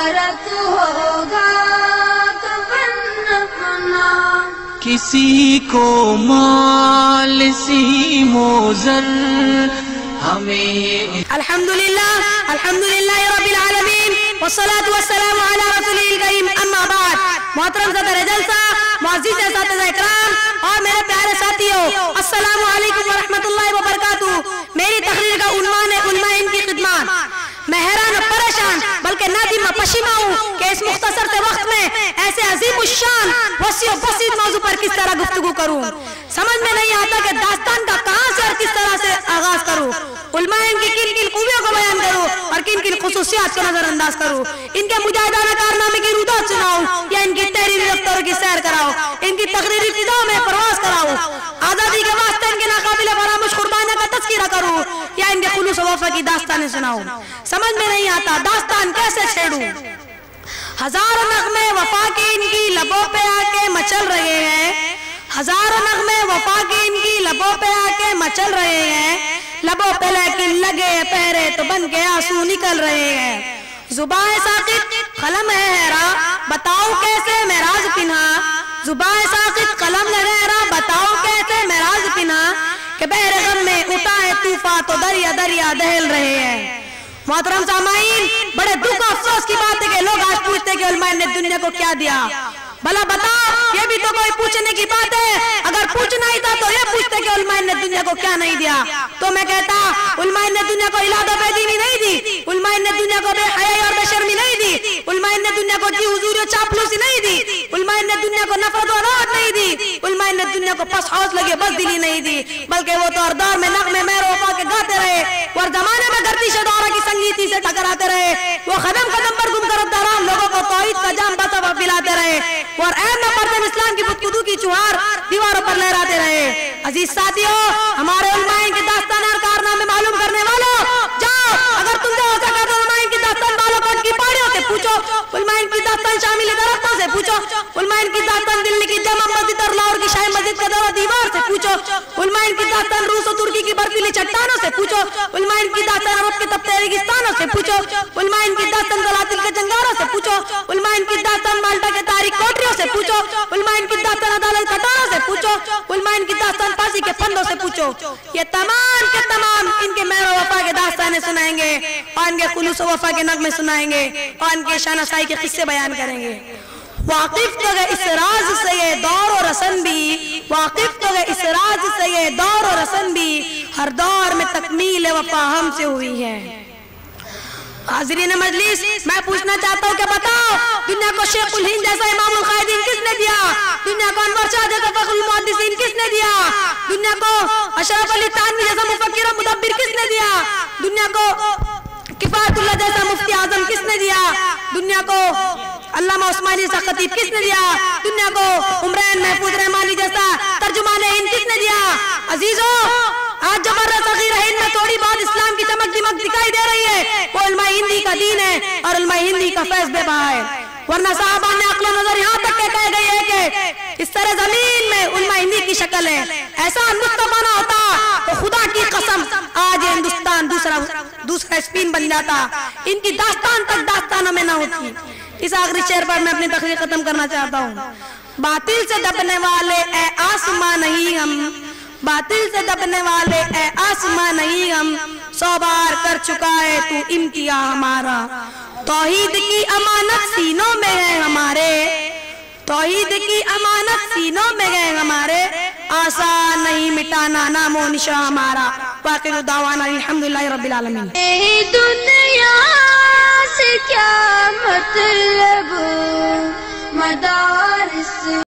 غارت ہوگا تو بن اپنا، کسی کو مال سیم و زر ہمیں الحمدللہ رب العالمین والصلاة والسلام علی رسولہ الکریم، اما بعد۔ محترم صدر جلسہ، معزز اساتذہ اکرام اور میرے پیارے ساتھیوں، السلام علیکم ورحمۃ اللہ وبرکاتہ۔ میری تقریر کا عنوان ہے علماء ان کی خدمات۔ میں حیران و پریشان بلکہ نادم و پشیماں ہوں کہ اس مختصر سے وقت میں ایسے عظیم الشان وسیع و بسیط موضوع پر کس طرح گفتگو کروں۔ سمجھ میں نہیں آتا کہ داستان کا کہاں سے اور کس طرح سے آغاز کروں، علماء ان کی کن کن خوبیوں کو بیان کروں اور کن کن خصوصیات کو نظر انداز کروں، ان کے مجاہدانہ کارنامے کی رودات سناؤں یا ان کی تحریری رفتاروں کی سیر کراؤں، ان کی تقریری فضاؤں میں پرواز کراؤں، آزادی کے واسطے ان کے ناقابل فراموش قربانیوں کا تذکرہ کروں یا ان کے خلوص و وفا کی داستانیں سناؤں۔ سمجھ میں نہیں آتا داستان کیسے چھیڑوں۔ ہزاروں نغمے وفا کے ان کی لبوں پہ آ کے مچل رہے ہیں، ہزاروں نغمے وفا کے ان کی لبوں پہ آ کے مچل رہے ہیں، لبوں پہ لیکن لگے پہرے تو بن کے آنسو نکل رہے ہیں۔ زبان ساقط قلم ہے حیرا، بتاؤ کیسے میں راز پنہا، زبان ساقط قلم ہے حیرا، بتاؤ کیسے میں راز پنہا، کہ بحر غم میں اٹھائے طوفان تو دریا دریا دہل رہے ہیں۔ محترم سامعین، بڑے دکھ و افسوس کی بات ہے کہ لوگ آج پوچھتے ہیں کہ علماء نے دنیا کو کیا دیا۔ بھلا بتاؤ، یہ بھی تو کوئی پوچھنے کی بات ہے؟ اگر پوچھنا ہی تھا تو یہ پوچھتے کہ علماء نے دنیا کو کیا نہیں دیا۔ تو میں کہتا علماء نے دنیا کو اولاد و بے دینی نہیں دی، علماء نے دنیا کو بے حیائی اور بے شرمی نہیں دی، علماء نے دنیا کو جی حضوری و چاپلوسی نہیں دی، علماء نے دنیا کو نفرت و عداوت نہیں دی، علماء نے دنیا کو پس حوصلے کی بزدلی نہیں دی، بلکہ وہ تو ہر دور میں نغمے مہر وفا کے گاتے رہے، اور زمانے میں گردش دورہ کی سنگیتی سے ٹکراتے رہے، وہ قدم قدم پر گم کر دوران لوگوں کو توحید کا جام بسا پلاتے رہے، اور عین میں پردے اسلام کی بدقدو کی چوہار دیواروں پر لہراتے رہے۔ عزیز ساتھیوں، ہمارے علماء کی داستان اور کارنامے معلوم کرنے والوں، جاؤ اگر تم سے ہو سکا تو علماء کی داستان بالوں کوٹ کی پہاڑیوں سے پوچھو، علماء کی داستان شاملی درختوں سے پوچھو، علماء کی داستان دلی کی جامع مسجد اور لاہور کی شاہی مسجد کے دور و دیوار سے پوچھو، علماء کی داستان روس و ترکی کی برفیلی چٹانوں سے پوچھو، علماء کی داستان عرب کے تپتے ریگستانوں سے پوچھو، علماء کی داستان زلاتل کے جنگاروں سے پوچھو، علماء کی داستان مالٹا کے تاریخ کوٹریوں سے پوچھو، علماء کی داستان عدالت کٹاروں سے پوچھو، علماء کی داستان پھانسی کے پھندوں سے پوچھو۔ یہ تمام کے تمام ان کے مہر و وفا کے داستانیں سنائیں گے، اور ان کے خلوص و وفا کے نغمے سنائیں گے، اور ان کے شانشاہی کے قصے بیان کریں گے۔ واقف تو گئے اس راز سے یہ دور و رسن بھی، واقف تو گئے اس راز سے یہ دور و رسن بھی، ہر دور میں تکمیل وفا ہم سے ہوئی ہے۔ حاضرین مجلس، میں پوچھنا چاہتا ہوں کہ بتاؤ دنیا کو شیخ الہند جیسا امام القائدین کس نے دیا؟ دنیا کو انور شاہ جیسا فخر المحدثین کس نے دیا؟ دنیا کو اشرف علی تھانوی جیسا مفکر و مدبر کس نے دیا؟ دنیا کو کفایت اللہ جیسا مفتی اعظم کس نے دیا؟ دنیا کو علامہ عثمانی جیسا خطیب کس نے دیا؟ دنیا کو عمران محفوظ رحمانی جیسا ترجمان ہند کس نے دیا؟ عزیزوں، آج جب صغیر ہند میں تھوڑی بہت اسلام کی چمک دمک دکھائی دے رہی ہے، وہ علماء ہندی کا دین ہے اور علماء ہندی کا فیض بے بہا ہے، ورنہ صحابہ نے عقل و نظر یہاں تک کہ کہہ گئی ہے کہ اس طرح زمین میں علماء ہندی کی شکل ہے۔ ایسا ہندوستان بنا ہوتا تو خدا کی قسم آج ہندوستان دوسرا اسپین بن جاتا، ان کی داستان تک داستانوں میں نہ ہوتی۔ اس آخری شعر پر میں اپنی تقریر ختم کرنا چاہتا ہوں۔ باطل سے دبنے والے اے آسماں نہیں ہم، باطل سے دبنے والے اے آسماں نہیں ہم، 100 بار کر چکا ہے تو امتحان ہمارا، توحید کی امانت سینوں میں ہے ہمارے، توحید کی امانت سینوں میں ہے ہمارے، آسان نہیں مٹانا نام و نشان ہمارا۔ وآخر دعوانا الحمدللہ رب العالمین۔ دنیا سے کیا مطلب، مدارس